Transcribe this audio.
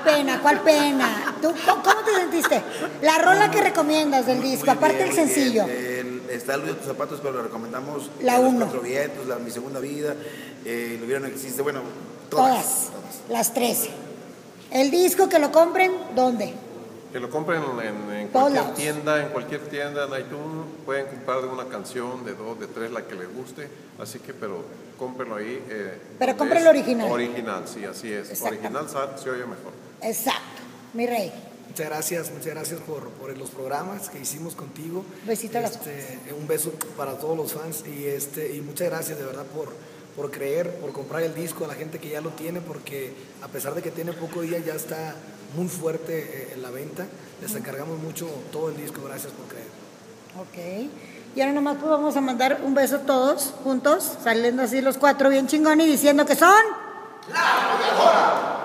pena, ¿cuál pena? ¿Tú cómo te sentiste? La rola que recomiendas del disco, Muy aparte bien, del muy bien. sencillo. Está el de tus zapatos, pero lo recomendamos. La Los 1. Cuatro Vientos, Mi Segunda Vida, Lo Hubiera No Existe, bueno, Todas. Las 13. El disco que lo compren, ¿dónde? Que lo compren en cualquier tienda, en iTunes, pueden comprar de una canción, de 2, de 3, la que les guste, así que, pero cómprenlo ahí. Pero compren el original. Original, sí, así es. Original se oye mejor. Exacto, mi rey. Muchas gracias por los programas que hicimos contigo. Besito a las un beso para todos los fans y muchas gracias de verdad por creer, por comprar el disco a la gente que ya lo tiene, porque a pesar de que tiene poco día ya está muy fuerte en la venta. Les encargamos mucho todo el disco, gracias por creer. Ok. Y ahora nomás pues vamos a mandar un beso todos juntos, saliendo así los 4 bien chingón y diciendo que son... ¡La Arrolladora!